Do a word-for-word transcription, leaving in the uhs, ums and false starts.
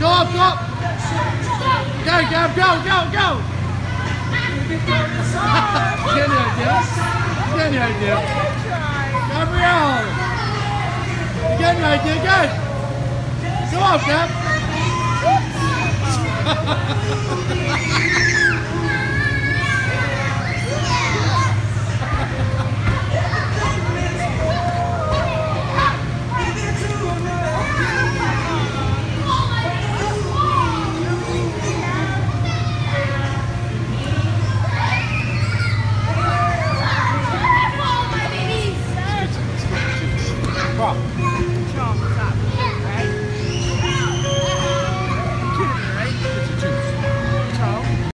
Go up, go up. Go, go, go, go, go. Get the idea. Get the idea. Gabrielle. You get the idea, good. Go up, Gab.